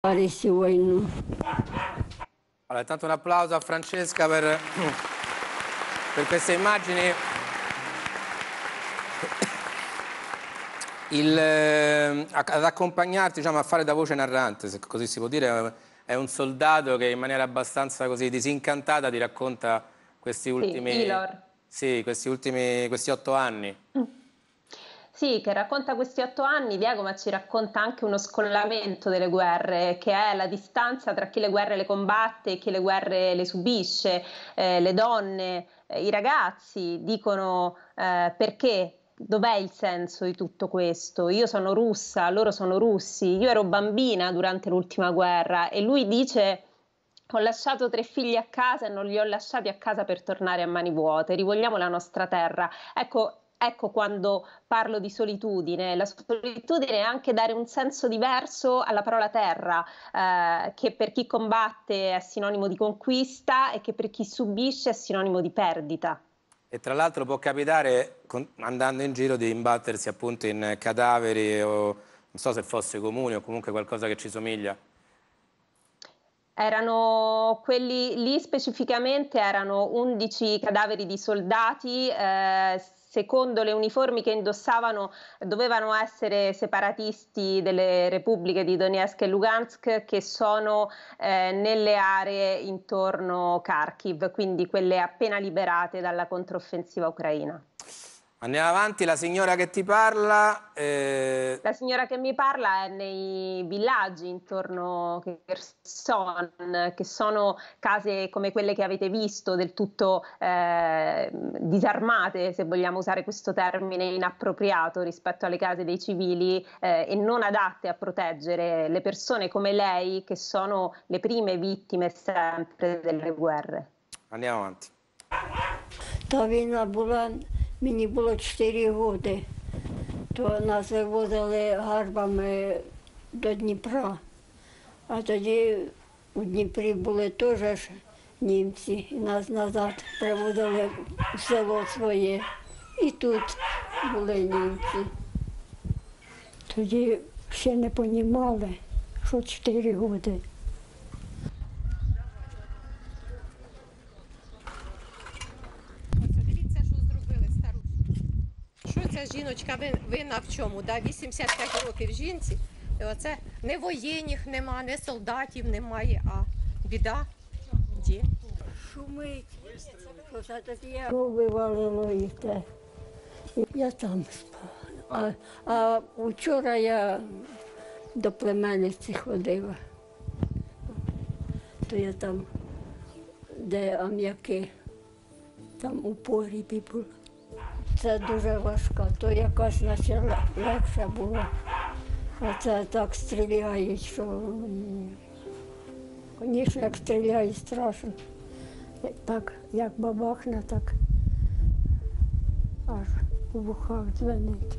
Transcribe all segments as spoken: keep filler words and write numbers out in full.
Allora, intanto un applauso a Francesca per, per queste immagini. Il, eh, ad accompagnarti, diciamo, a fare da voce narrante, se così si può dire, è un soldato che in maniera abbastanza così disincantata ti racconta questi ultimi, sì, Ilor. Sì, questi ultimi, questi otto anni. Sì, che racconta questi otto anni, Diego, ma ci racconta anche uno scollamento delle guerre, che è la distanza tra chi le guerre le combatte e chi le guerre le subisce. Eh, le donne, eh, i ragazzi dicono eh, perché, dov'è il senso di tutto questo? Io sono russa, loro sono russi, io ero bambina durante l'ultima guerra e lui dice: ho lasciato tre figli a casa e non li ho lasciati a casa per tornare a mani vuote, rivogliamo la nostra terra. Ecco, Ecco quando parlo di solitudine, la solitudine è anche dare un senso diverso alla parola terra, eh, che per chi combatte è sinonimo di conquista e che per chi subisce è sinonimo di perdita. E tra l'altro può capitare, andando in giro, di imbattersi appunto in cadaveri o non so se fosse comuni o comunque qualcosa che ci somiglia. Erano quelli lì specificamente, erano undici cadaveri di soldati, eh, secondo le uniformi che indossavano dovevano essere separatisti delle repubbliche di Donetsk e Lugansk, che sono eh, nelle aree intorno a Kharkiv, quindi quelle appena liberate dalla controffensiva ucraina. Andiamo avanti, la signora che ti parla... Eh... La signora che mi parla è nei villaggi intorno a Kherson, che sono case come quelle che avete visto, del tutto eh, disarmate, se vogliamo usare questo termine inappropriato rispetto alle case dei civili, eh, e non adatte a proteggere le persone come lei, che sono le prime vittime sempre delle guerre. Andiamo avanti. Та війна була, мені було чотири роки. То нас вивозили гарбами до Дніпра, а тоді у Дніпрі були теж німці, і нас назад привозили в село своє, і тут були німці. Тоді ще не розуміли, що чотири роки. Що ця жіночка винна в чому? Да? вісімдесят п'ять років жінці, і оце не воєнних нема, не солдатів немає, а біда. Де? Шумить, що це таке вивалило і те. Я там спала. А, а вчора я до племянниці ходила, то я там, де ам'яки, там у погрібі була. Це дуже важко, то якась наче легше було, а це так стріляють, що, звісно, як стріляють, страшно. Так, як бабахне, так аж у вухах дзвенить.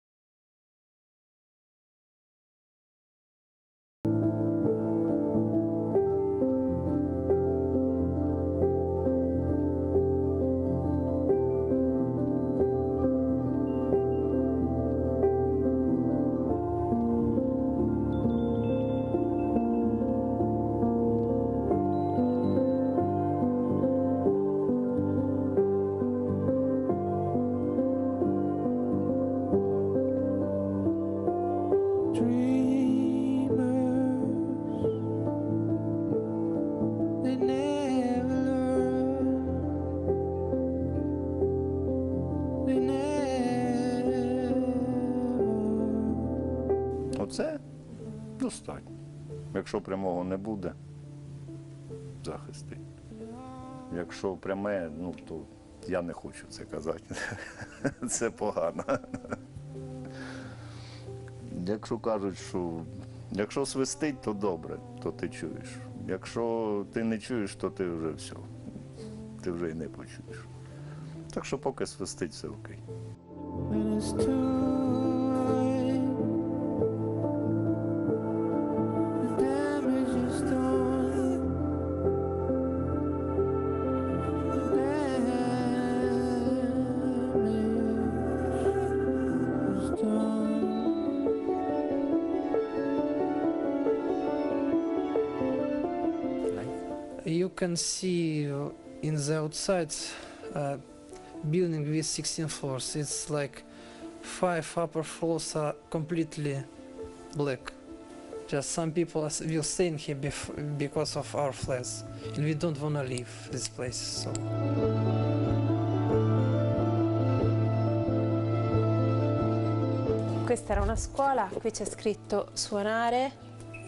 Оце достатньо. Якщо прямого не буде, захисти. Якщо пряме, ну, то я не хочу це казати. Це погано. Якщо кажуть, що якщо свистить, то добре, то ти чуєш. Якщо ти не чуєш, то ти вже все. Ти вже й не почуєш. Так що поки свистить, все окей. You can see uh, in the outside uh, building with sixteen floors. It's like five upper floors are completely black. Just some people are- will stay in here bef because of our flats, and we don't want to leave this place. So. Questa era una scuola, qui c'è scritto suonare.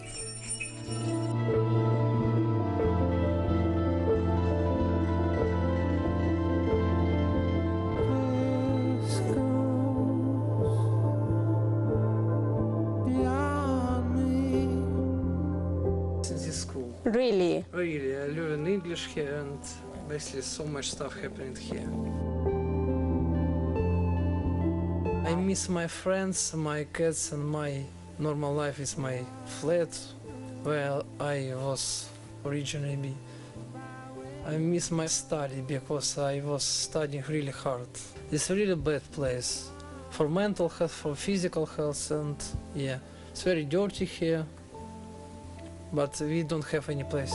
Really? Really, I learn English here, and basically so much stuff happening here. I miss my friends, my cats, and my normal life is my flat where I was originally. I miss my study because I was studying really hard. It's a really bad place for mental health, for physical health, and yeah, it's very dirty here. But we don't have any place.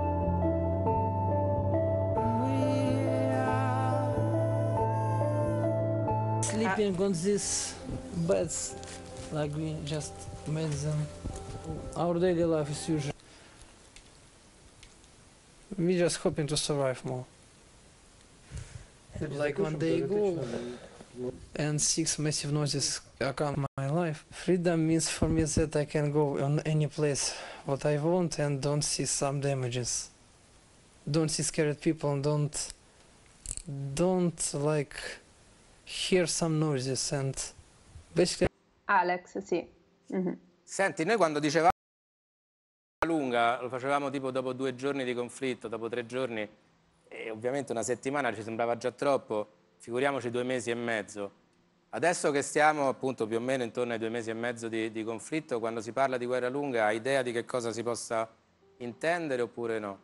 Sleeping on these beds, like we just made them. Our daily life is usually. We just hoping to survive more. Like one day ago, and six massive noises account my life. Freedom means for me that I can go on any place what I want and don't see some damages. Don't see scared people and don't don't like hear some noises and basically. Alex, sì. Mhm. Senti, noi quando dicevamo lunga lo facevamo tipo dopo due giorni di conflitto, dopo tre giorni, e ovviamente una settimana ci sembrava già troppo, figuriamoci due mesi e mezzo. Adesso che stiamo appunto più o meno intorno ai due mesi e mezzo di, di conflitto, quando si parla di guerra lunga, hai idea di che cosa si possa intendere oppure no?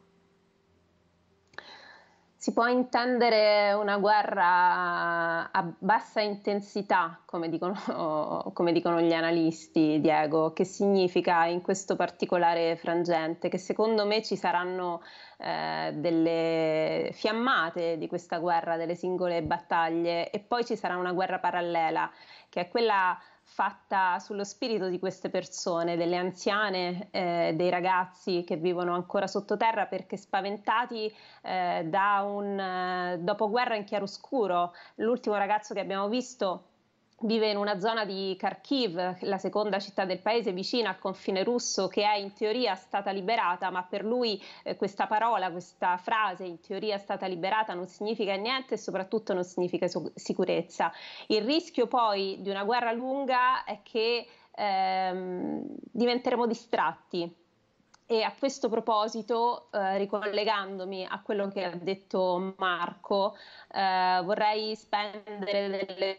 Si può intendere una guerra a bassa intensità, come dicono, come dicono gli analisti, Diego, che significa in questo particolare frangente, che secondo me ci saranno eh, delle fiammate di questa guerra, delle singole battaglie, e poi ci sarà una guerra parallela, che è quella fatta sullo spirito di queste persone, delle anziane, eh, dei ragazzi che vivono ancora sottoterra perché spaventati eh, da un eh, dopoguerra in chiaroscuro. L'ultimo ragazzo che abbiamo visto vive in una zona di Kharkiv, la seconda città del paese vicina al confine russo, che è in teoria stata liberata, ma per lui eh, questa parola, questa frase in teoria stata liberata non significa niente e soprattutto non significa sicurezza. Il rischio poi di una guerra lunga è che ehm, diventeremo distratti. E a questo proposito, eh, ricollegandomi a quello che ha detto Marco, eh, vorrei spendere delle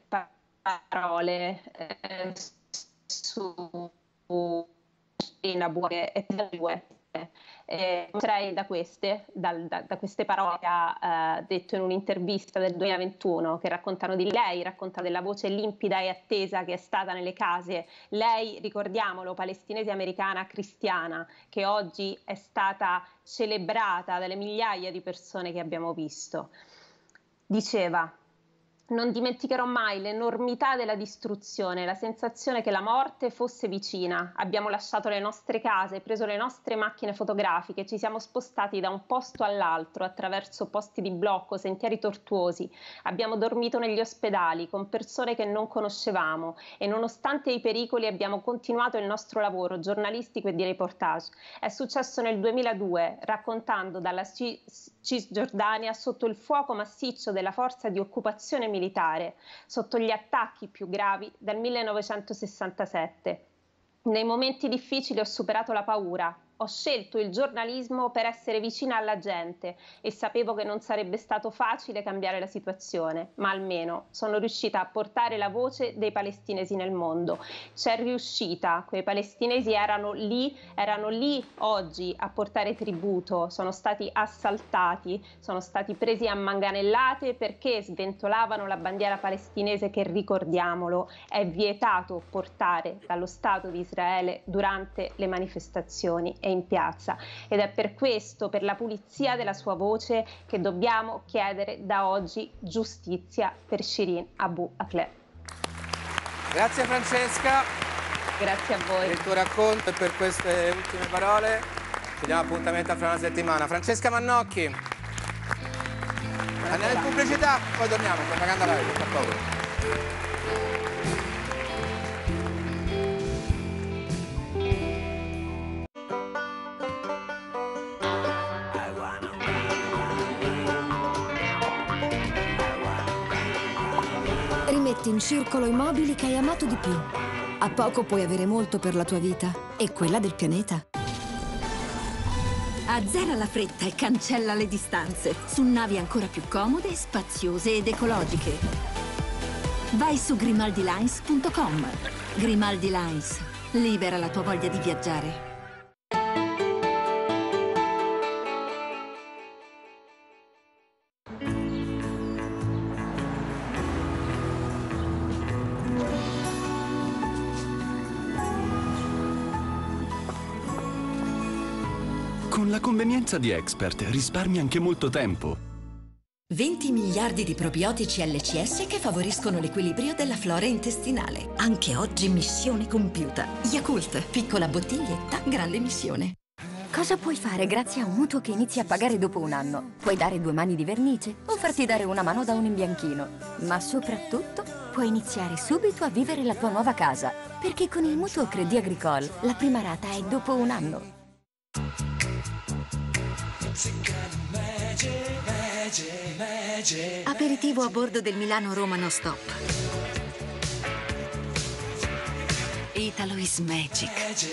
parole eh, su Nabucco e eh, mostrerei da queste, dal, da, da queste parole che ha eh, detto in un'intervista del duemilaventuno, che raccontano di lei, racconta della voce limpida e attesa che è stata nelle case. Lei, ricordiamolo, palestinese americana cristiana, che oggi è stata celebrata dalle migliaia di persone che abbiamo visto. Diceva: non dimenticherò mai l'enormità della distruzione, la sensazione che la morte fosse vicina. Abbiamo lasciato le nostre case, preso le nostre macchine fotografiche, ci siamo spostati da un posto all'altro attraverso posti di blocco, sentieri tortuosi. Abbiamo dormito negli ospedali con persone che non conoscevamo e nonostante i pericoli abbiamo continuato il nostro lavoro giornalistico e di reportage. È successo nel duemiladue, raccontando dalla Cisgiordania sotto il fuoco massiccio della forza di occupazione militare militare, sotto gli attacchi più gravi dal millenovecentosessantasette. Nei momenti difficili ho superato la paura, ho scelto il giornalismo per essere vicina alla gente e sapevo che non sarebbe stato facile cambiare la situazione, ma almeno sono riuscita a portare la voce dei palestinesi nel mondo. C'è riuscita, quei palestinesi erano lì, erano lì oggi a portare tributo, sono stati assaltati, sono stati presi a manganellate perché sventolavano la bandiera palestinese che, ricordiamolo, è vietato portare dallo Stato di Israele durante le manifestazioni. e in piazza. Ed è per questo, per la pulizia della sua voce, che dobbiamo chiedere da oggi giustizia per Shirin Abu Akleh. Grazie Francesca. Grazie a voi. Per il tuo racconto e per queste ultime parole. Ci diamo appuntamento fra una settimana. Francesca Mannocchi. Andiamo in pubblicità, poi torniamo. Propaganda live, tra poco. Rimetti in circolo i mobili che hai amato di più. A poco puoi avere molto per la tua vita e quella del pianeta. Azzera la fretta e cancella le distanze su navi ancora più comode, spaziose ed ecologiche. Vai su grimaldi lines punto com. Grimaldi Lines. Libera la tua voglia di viaggiare. Con la convenienza di Expert risparmi anche molto tempo. venti miliardi di probiotici L C S che favoriscono l'equilibrio della flora intestinale. Anche oggi missione compiuta. Yakult, piccola bottiglietta, grande missione. Cosa puoi fare grazie a un mutuo che inizi a pagare dopo un anno? Puoi dare due mani di vernice o farti dare una mano da un imbianchino. Ma soprattutto puoi iniziare subito a vivere la tua nuova casa. Perché con il mutuo Crédit Agricole la prima rata è dopo un anno. Aperitivo a bordo del Milano Roma No Stop. Italo is magic.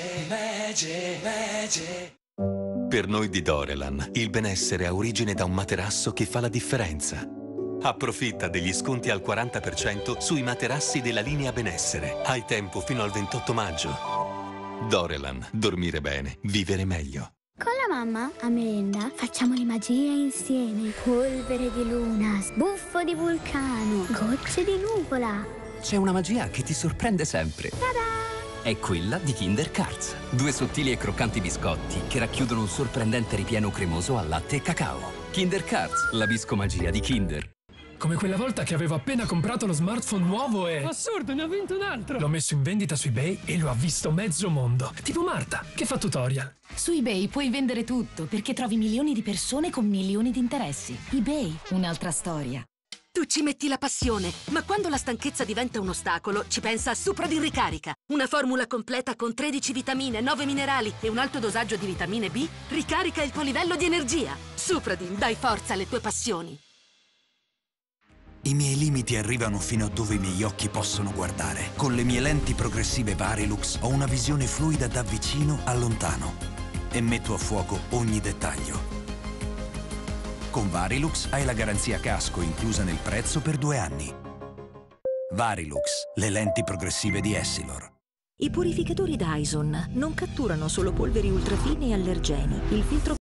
Per noi di Dorelan, il benessere ha origine da un materasso che fa la differenza. Approfitta degli sconti al quaranta per cento sui materassi della linea benessere. Hai tempo fino al ventotto maggio. Dorelan, dormire bene, vivere meglio. Con la mamma, a merenda, facciamo le magie insieme. Polvere di luna, sbuffo di vulcano, gocce di nuvola. C'è una magia che ti sorprende sempre. Ta-da! È quella di Kinder Cards. Due sottili e croccanti biscotti che racchiudono un sorprendente ripieno cremoso al latte e cacao. Kinder Cards, la biscomagia di Kinder. Come quella volta che avevo appena comprato lo smartphone nuovo e... Assurdo, ne ho vinto un altro! L'ho messo in vendita su eBay e lo ha visto mezzo mondo. Tipo Marta, che fa tutorial. Su eBay puoi vendere tutto perché trovi milioni di persone con milioni di interessi. eBay, un'altra storia. Tu ci metti la passione, ma quando la stanchezza diventa un ostacolo, ci pensa Supradin Ricarica. Una formula completa con tredici vitamine, nove minerali e un alto dosaggio di vitamine B ricarica il tuo livello di energia. Supradin, dai forza alle tue passioni. I miei limiti arrivano fino a dove i miei occhi possono guardare. Con le mie lenti progressive Varilux ho una visione fluida da vicino a lontano e metto a fuoco ogni dettaglio. Con Varilux hai la garanzia casco inclusa nel prezzo per due anni. Varilux, le lenti progressive di Essilor. I purificatori Dyson non catturano solo polveri ultrafine e allergeni. Il filtro